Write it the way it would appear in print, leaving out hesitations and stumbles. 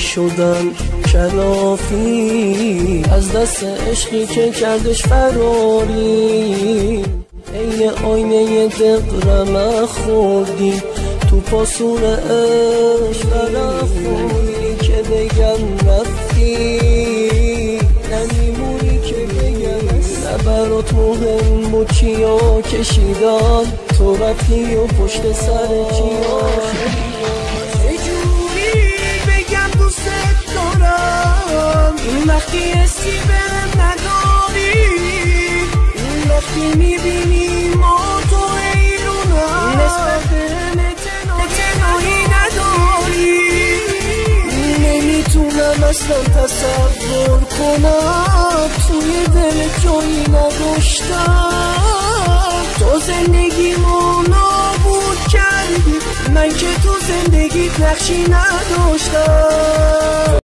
شدن کلافی، از دست عشقی که کردش فراری. عین آینه دقرمه خوردی تو پاسون عشق رفتی که بگم رفتی، نمیمونی که بگم نه برات مهم بود چیا کشیدم، تو رفتی و پشت سر چیا چجوری بگم دوست دارم این وقتی حسی بهم نداری، این وقتی میبینی ما تو ایرونم نسبت بهم اعتنایی نداری. نمیتونم اصلا تصور کنم توی دل جایی نداشتم، تو زندگیمو نابود کردی، من که تو زندگیت نقشی نداشتم.